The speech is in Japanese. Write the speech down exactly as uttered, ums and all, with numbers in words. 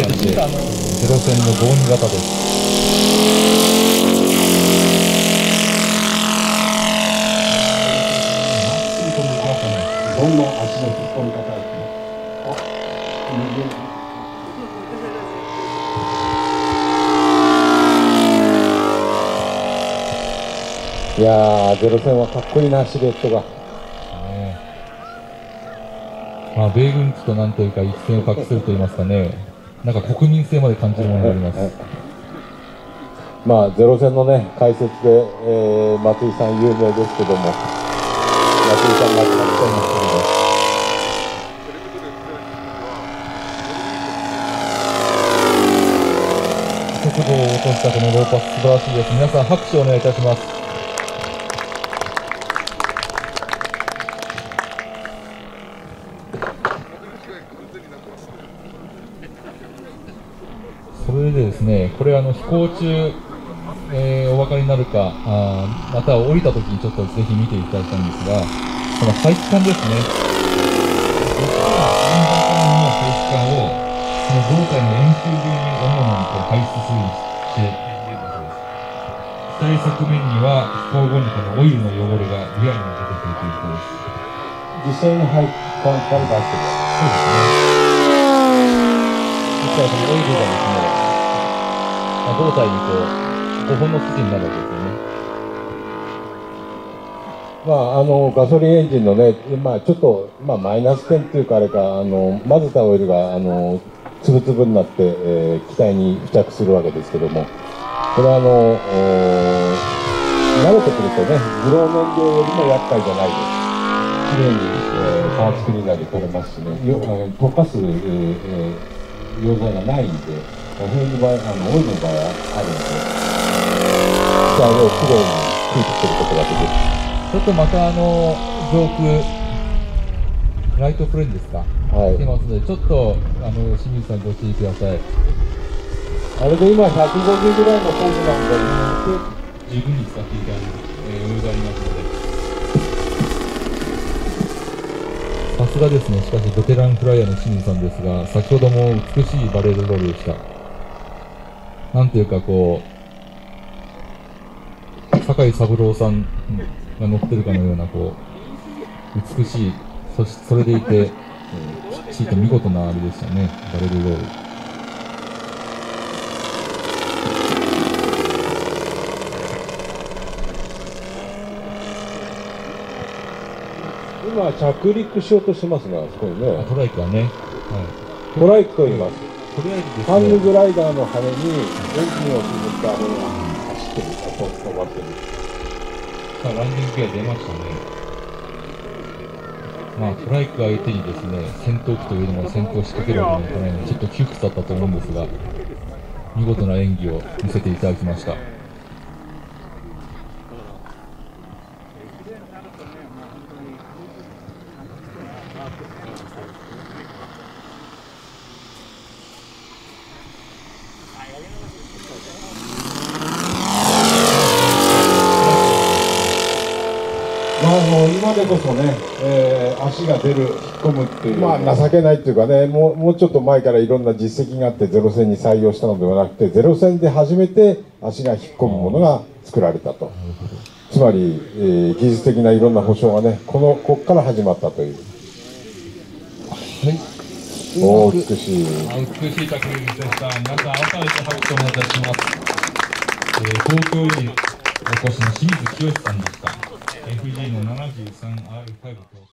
れて、ゼロ戦のごに型です。 どんどん足の引っ込み方ですね。いやー、ゼロ戦はかっこいいな、シルエットが。 ね、まあ、米軍機となんというか一線を画すると言いますかね、なんか国民性まで感じるものがあります。 まあ、ゼロ戦のね、解説で、えー、松井さん有名ですけども、松井さんが亡くなっちゃいましたので。 速度を落としたこのローパス、素晴らしいです。皆さん拍手をお願いいたします。それでですね、これあの飛行中、えー、お分かりになるか、あまた降りたときにちょっとぜひ見ていただきたいんですが、この排気管ですね。円盤管の排気管を、その胴体の円周上に主にこう排出するようにしている場所です。機体側面には飛行後にこのオイルの汚れがリアルに出てくるということです。 実際に排気管から出してる。 そうですね。実際このオイルがですね、まあ、胴体にこうごほんの筋になるわけですよね。 まあ、あのガソリンエンジンのね、まあ、ちょっと、まあ、マイナス点というか、あれか、あの混ぜたオイルがあのつぶつぶになって、えー、機体に付着するわけですけども、これはあの慣れてくるとね、自動燃料よりも厄介じゃないです。きれいに、えー、加圧クリーナーで取れますしね、よ溶かす、えー、溶剤がないんで、オイルの場合、あのオイルの場合はあるんで、機体をきれいにキープすることができる。 ちょっとまたあの上空、ライトプレーンですか、はい、来てますので、ちょっとあの清水さん、ご注意ください。 あれで今、ひゃくごじゅうぐらいのフォームなんで、 十分に使っていただく余裕がありますので、さすがですね、しかしベテランフライヤーの清水さんですが、先ほども美しいバレルロールでした。なんていうかこう、酒井三郎さんが乗ってるかのようなこう美しい、そしそれでいて、きっちりと見事なあれでしたね、バレルロール。 今、着陸しようとしてますね、あそこにね。 トライクはね、はい、 トライクと言います。 とりあえずですね、 ハンググライダーの羽にエンジンをつづったあれが走ってる、飛ばってる。 さあ、ランディングギア出ましたね。まあ、トライク相手にですね、戦闘機というのも戦闘を仕掛けるわけにはいかないので、ちょっと窮屈だったと思うんですが、見事な演技を見せていただきました。 まあ、あの今でこそね、えー、足が出る、引っ込むっていう、まあ、情けないっていうかね、もう、もうちょっと前からいろんな実績があって、ゼロ戦に採用したのではなくて、ゼロ戦で初めて足が引っ込むものが作られたと。つまり、えー、技術的ないろんな保証がね、このここから始まったという。 はい。 お美しい。 美しい着陸でした。皆さん、改めて拍手をお願いいたします。えー、東京よりお越しの清水清さんでした。エフジー の ななじゅうさんアールファイブ と